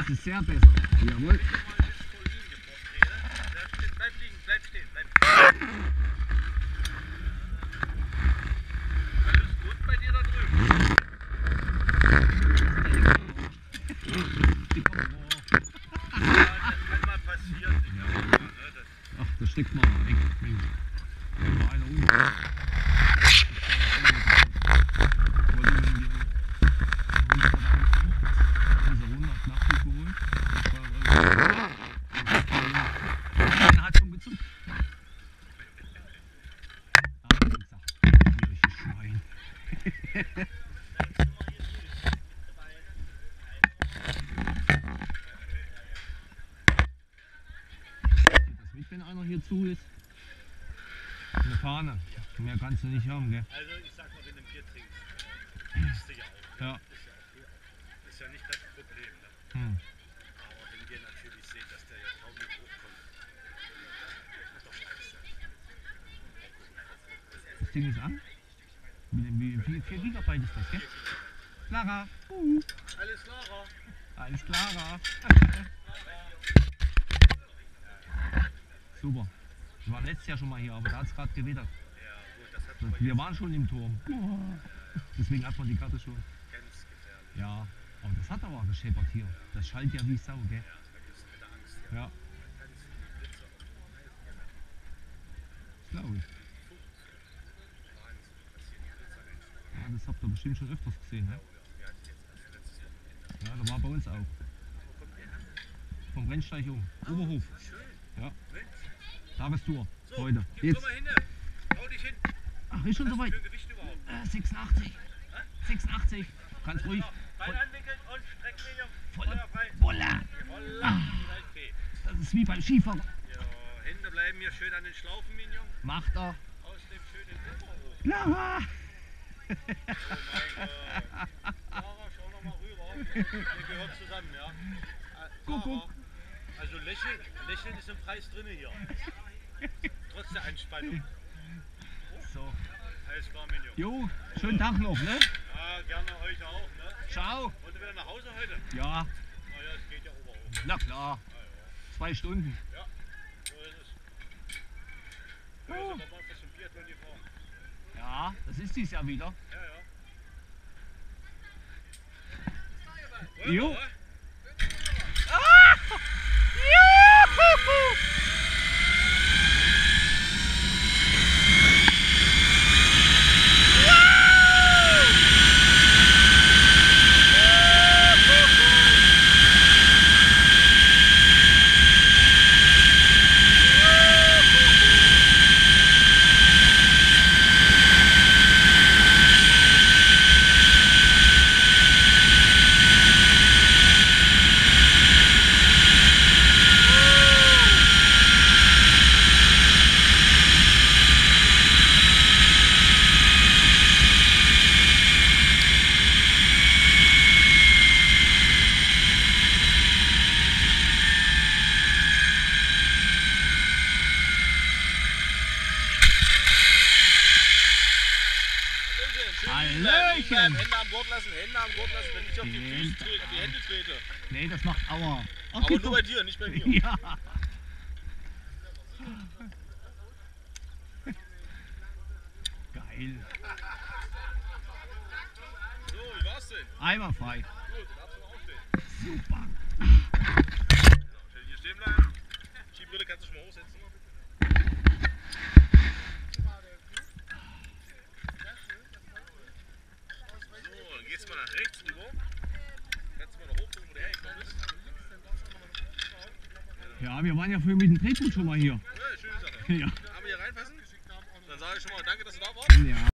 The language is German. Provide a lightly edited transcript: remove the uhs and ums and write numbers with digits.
Das ist sehr besser. Jawohl. Bleib liegen, bleib stehen, bleib stehen. Alles gut bei dir da drüben? Ja, das kann mal passieren. Ach, das steckt mal weg. Wenn mal einer um. Einer hat schon gezuckt. Ah, wie gesagt, tierisches Schwein. Das mit, wenn einer hier zu ist. Eine Fahne. Mehr kannst du nicht haben, gell? Also ich sag mal, wenn du ein Bier trinkst, bist du ja auch. Ja. Ist ja nicht das Problem. Ne? Hm. Aber wenn ihr natürlich seht, dass der ja kaum nicht hochkommt, das ist doch scheiße. Das Ding ist an. Wie 4 GB ist das, gell? Clara. Alles klarer. Alles Clara. Super. Wir waren letztes Jahr schon mal hier, aber da hat es gerade gewittert. Ja gut, das hat man Wir waren schon im Turm. Deswegen hat man die Karte schon. ganz gefährlich. Ja, aber das hat aber gescheppert hier. Das schallt ja wie Sau, gell? Ja, da bist du mit der Angst. Ja, Ganz viele Blitze auf dem das glaube ich. Wahnsinn, was hier die Blitze einschlagen. Ja, das habt ihr bestimmt schon öfters gesehen, ne? Wir hatten jetzt erst letztes Wochenende. Ja, da war bei uns auch. Wo kommt der her? Vom Brennsteig um. Oberhof. Schön. Ja, Mensch. Tagstour. So, Heute. gib Jetzt. doch mal hin. Hau dich hin. Ach, ist schon Was soweit. für ein Gewicht überhaupt? 86. 86. Ganz ruhig. Bein anwickeln und strecken den Jungen. Volle Feuerfrei. Volla. Volla. Waldfee. Das ist wie beim Skifahren. Ja, Hände bleiben hier schön an den Schlaufen, Minion. Macht er. Aus dem schönen Oberhof. Clara. Oh mein Gott. Sarah, schau noch mal rüber. Wir gehören zusammen, ja. Kuckuck. Also Lächeln ist im Preis drin hier. Trotz der Anspannung. So. Alles klar, Minion. Jo, schönen Tag noch, ne? Ja, gerne euch auch, ne? Ciao. Und wieder nach Hause heute? Ja, Na ja, es geht ja Oberhof. na klar. 2 Stunden. Ja, so ist es. Ja, sind wir mal fast zum Biathlon gefahren. Ja, das ist dies Jahr wieder. Ja, ja. Jo. Oder? Hallöchen. Hände am Gurt lassen, Hände am Gurt lassen, wenn ich auf die Füße trete, auf die Hände trete. Nee, das macht Aua. Ach, Aber gib nur doch- bei dir, nicht bei mir. Ja. Geil. So, wie war's denn? Einwandfrei. Gut, darfst du noch aufstehen. Super. Schön hier stehen bleiben. Skibrille kannst du schon mal hochsetzen. So, dann gehst du mal nach rechts rüber. Kannst du mal noch hochgucken, wo der hergekommen ist. Ja, wir waren ja vorhin mit dem Drehboot schon mal hier. Ja, schöne Sache. Ja. Haben wir hier reinpassen? Dann sage ich schon mal danke, dass du da warst. Ja.